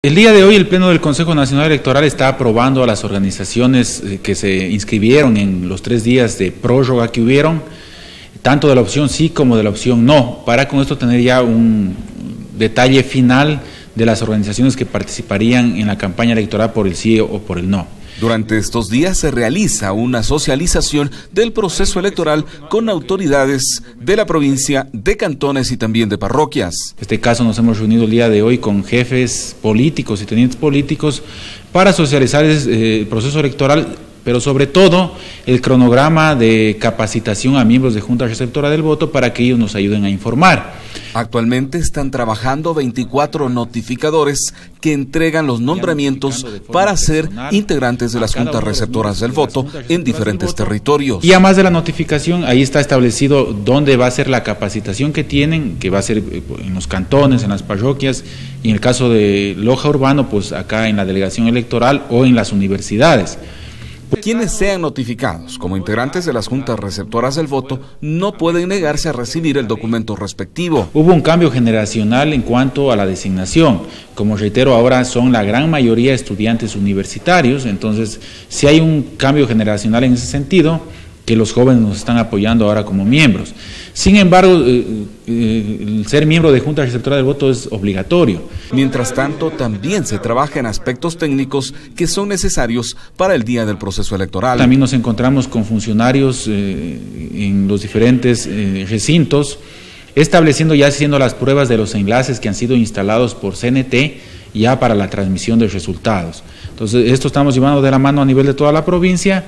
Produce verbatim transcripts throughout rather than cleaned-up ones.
El día de hoy el Pleno del Consejo Nacional Electoral está aprobando a las organizaciones que se inscribieron en los tres días de prórroga que hubieron, tanto de la opción sí como de la opción no, para con esto tener ya un detalle final de las organizaciones que participarían en la campaña electoral por el sí o por el no. Durante estos días se realiza una socialización del proceso electoral con autoridades de la provincia, de cantones y también de parroquias. En este caso nos hemos reunido el día de hoy con jefes políticos y tenientes políticos para socializar el proceso electoral, pero sobre todo el cronograma de capacitación a miembros de Junta Receptora del Voto para que ellos nos ayuden a informar. Actualmente están trabajando veinticuatro notificadores que entregan los nombramientos para ser integrantes de las juntas receptoras del voto en diferentes territorios. Y además de la notificación, ahí está establecido dónde va a ser la capacitación que tienen, que va a ser en los cantones, en las parroquias, y en el caso de Loja Urbano, pues acá en la delegación electoral o en las universidades. Quienes sean notificados como integrantes de las juntas receptoras del voto no pueden negarse a recibir el documento respectivo. Hubo un cambio generacional en cuanto a la designación. Como reitero, ahora son la gran mayoría estudiantes universitarios, entonces si hay un cambio generacional en ese sentido, que los jóvenes nos están apoyando ahora como miembros. Sin embargo, eh, eh, el ser miembro de Junta Receptora del Voto es obligatorio. Mientras tanto, también se trabaja en aspectos técnicos que son necesarios para el día del proceso electoral. También nos encontramos con funcionarios eh, en los diferentes eh, recintos, estableciendo ya haciendo las pruebas de los enlaces que han sido instalados por C N T ya para la transmisión de resultados. Entonces, esto estamos llevando de la mano a nivel de toda la provincia.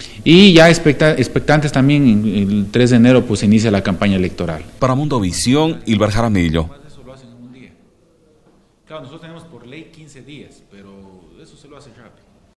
Y ya expectantes también, el tres de enero pues se inicia la campaña electoral. Para Mundovisión, Ilber Jaramillo. Claro, nosotros tenemos por ley quince días, pero eso se lo hace rápido.